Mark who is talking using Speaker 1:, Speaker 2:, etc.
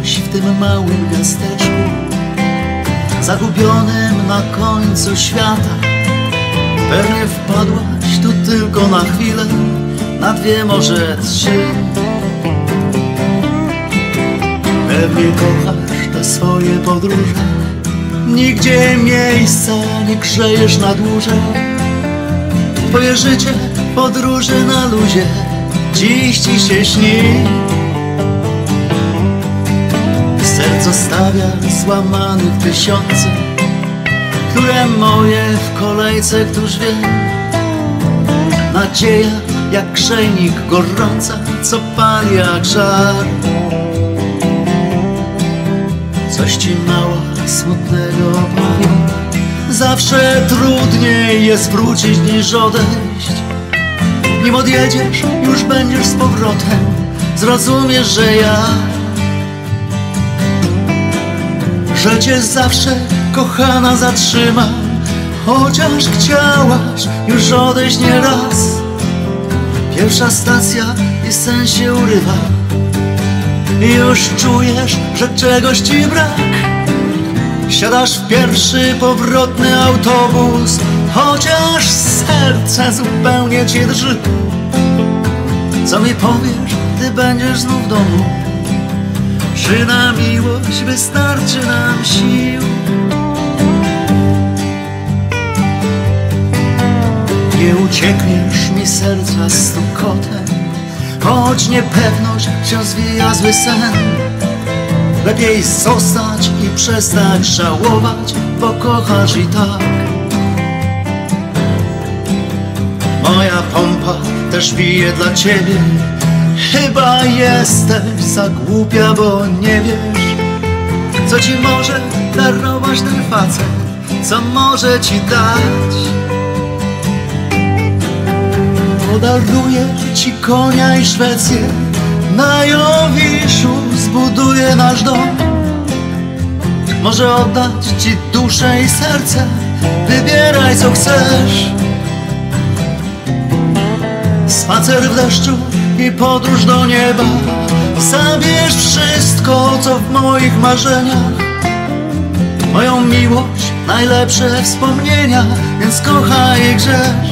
Speaker 1: gdzieś w tym małym miasteczku, zagubionym na końcu świata. Pewnie wpadłaś tu tylko na chwilę, na dwie, może trzy. Pewnie kochasz te swoje podróże, nigdzie miejsca nie grzejesz na dłużej. Twoje życie podróży na luzie dziś ci się śni. Serce stawia złamanych tysiące, które moje w kolejce, któż wie. Nadzieja jak grzejnik gorąca, co pali jak żar. Coś ci mała smutnego opowiem. Zawsze trudniej jest wrócić niż odejść. Nim odjedziesz, już będziesz z powrotem. Zrozumiesz, że cię zawsze, kochana, zatrzymam. Chociaż chciałaś już odejść nieraz. Pierwsza stacja i sen się urywa. Już czujesz, że czegoś ci brak. Siadasz w pierwszy powrotny autobus, chociaż serce zupełnie ci drży. Co mi powiesz, gdy będziesz znów w domu? Czy na miłość wystarczy nam sił? Nie uciekniesz mi serca stukotem, choć niepewność się zwija zły sen. Lepiej zostać i przestać żałować, bo kochasz i tak. Moja pompa też bije dla ciebie. Chyba jesteś za głupia, bo nie wiesz, co ci może darować ten facet, co może ci dać. Podaruję ci konia i Szwecję, na Jowiszu zbuduję nasz dom. Może oddać ci duszę i serce, wybieraj co chcesz. Spacer w deszczu i podróż do nieba. Zabierz wszystko, co w moich marzeniach. Moją miłość, najlepsze wspomnienia, więc kochaj i grzesz.